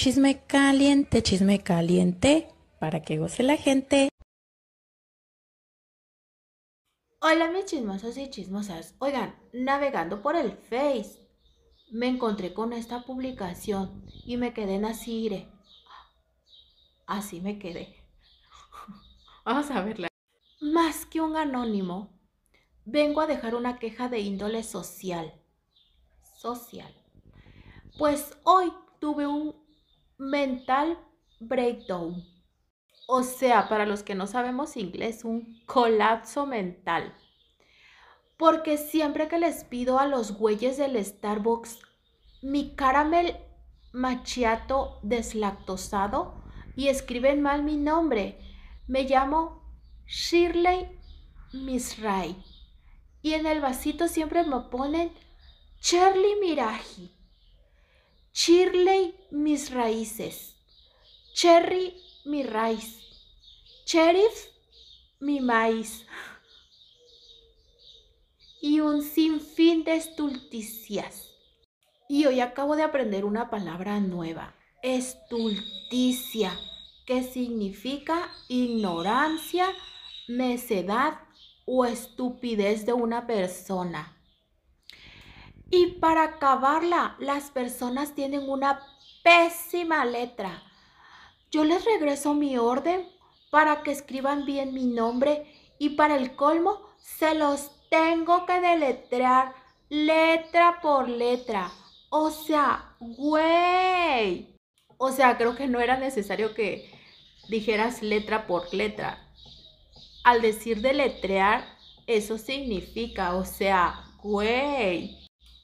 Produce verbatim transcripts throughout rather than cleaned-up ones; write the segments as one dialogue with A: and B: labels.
A: Chisme caliente, chisme caliente, para que goce la gente.
B: Hola mis chismosos y chismosas. Oigan, navegando por el Face, me encontré con esta publicación y me quedé en así, así me quedé. Vamos a verla. Más que un anónimo, vengo a dejar una queja de índole social. Social. Pues hoy tuve un mental breakdown. O sea, para los que no sabemos inglés, un colapso mental. Porque siempre que les pido a los güeyes del Starbucks mi caramel macchiato deslactosado y escriben mal mi nombre, me llamo Shirley Misrai. Y en el vasito siempre me ponen Shirley Miraji, Shirley mis raíces, Cherry mi raíz, Sheriff mi maíz. Y un sinfín de estulticias. Y hoy acabo de aprender una palabra nueva, estulticia, que significa ignorancia, necedad o estupidez de una persona. Y para acabarla, las personas tienen una pésima letra. Yo les regreso mi orden para que escriban bien mi nombre y para el colmo se los tengo que deletrear letra por letra. O sea, güey. O sea, creo que no era necesario que dijeras letra por letra. Al decir deletrear, eso significa, o sea, güey.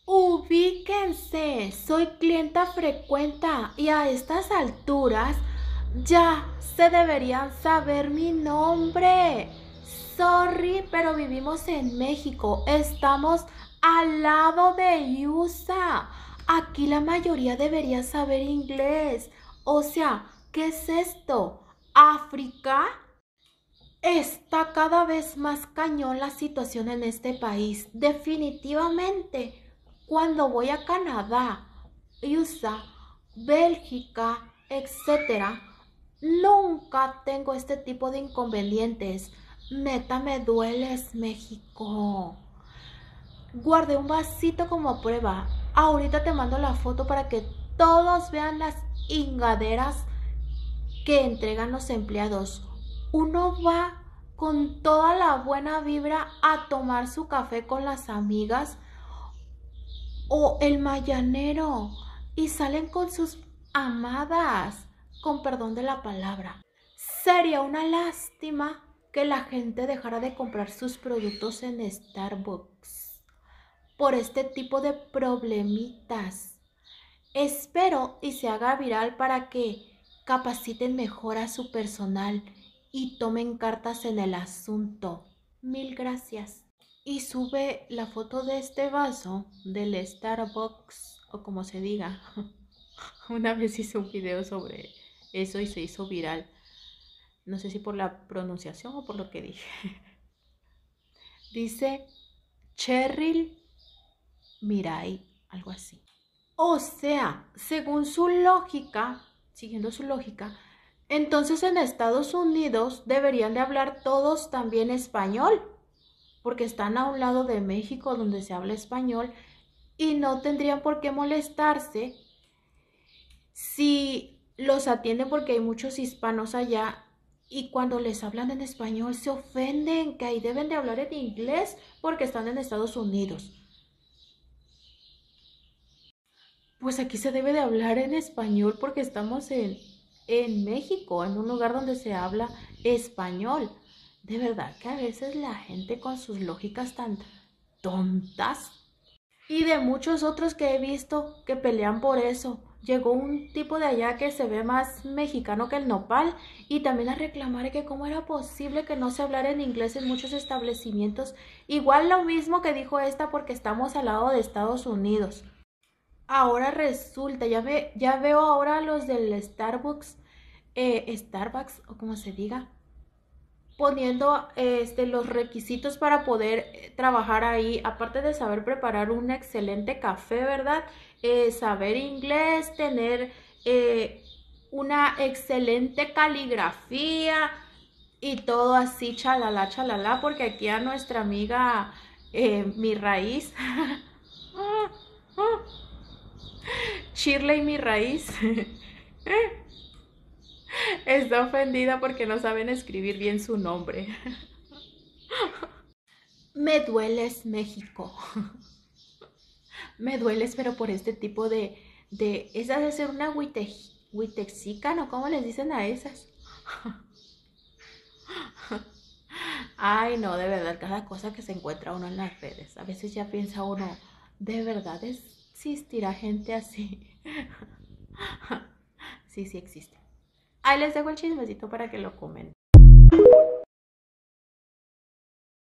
B: Ubíquense, soy clienta frecuente y a estas alturas ya se deberían saber mi nombre. Sorry, pero vivimos en México. Estamos al lado de U S A. Aquí la mayoría debería saber inglés. O sea, ¿qué es esto? ¿África? Está cada vez más cañón la situación en este país. Definitivamente, cuando voy a Canadá, U S A, Bélgica, etcétera, nunca tengo este tipo de inconvenientes. Neta, me dueles, México. Guardé un vasito como prueba. Ahorita te mando la foto para que todos vean las ingaderas que entregan los empleados. Uno va con toda la buena vibra a tomar su café con las amigas o el mañanero y salen con sus amadas, con perdón de la palabra. Sería una lástima que la gente dejara de comprar sus productos en Starbucks por este tipo de problemitas. Espero y se haga viral para que capaciten mejor a su personal y tomen cartas en el asunto. Mil gracias. Y sube la foto de este vaso del Starbucks o como se diga. Una vez hice un video sobre eso y se hizo viral. No sé si por la pronunciación o por lo que dije. Dice Cheryl Mirai, algo así. O sea, según su lógica, siguiendo su lógica, entonces en Estados Unidos deberían de hablar todos también español, porque están a un lado de México donde se habla español y no tendrían por qué molestarse si los atienden porque hay muchos hispanos allá y cuando les hablan en español se ofenden, que ahí deben de hablar en inglés porque están en Estados Unidos. Pues aquí se debe de hablar en español porque estamos en, en México, en un lugar donde se habla español. De verdad que a veces la gente con sus lógicas tan tontas y de muchos otros que he visto que pelean por eso. Llegó un tipo de allá que se ve más mexicano que el nopal y también a reclamar que cómo era posible que no se hablara en inglés en muchos establecimientos. Igual lo mismo que dijo esta porque estamos al lado de Estados Unidos. Ahora resulta, ya, ve, ya veo ahora los del Starbucks, eh, Starbucks o como se diga, poniendo este, los requisitos para poder eh, trabajar ahí, aparte de saber preparar un excelente café, ¿verdad? Eh, saber inglés, tener eh, una excelente caligrafía y todo así, chalala, chalala, porque aquí a nuestra amiga eh, Mi Raíz, Shirley Mi Raíz, está ofendida porque no saben escribir bien su nombre. Me dueles, México. Me dueles, pero por este tipo de... de esa de ser una huite, huitexica, ¿no? ¿Cómo les dicen a esas? Ay, no, de verdad, cada cosa que se encuentra uno en las redes. A veces ya piensa uno, ¿de verdad existirá gente así? Sí, sí existe. Ahí les dejo el chismecito para que lo comenten.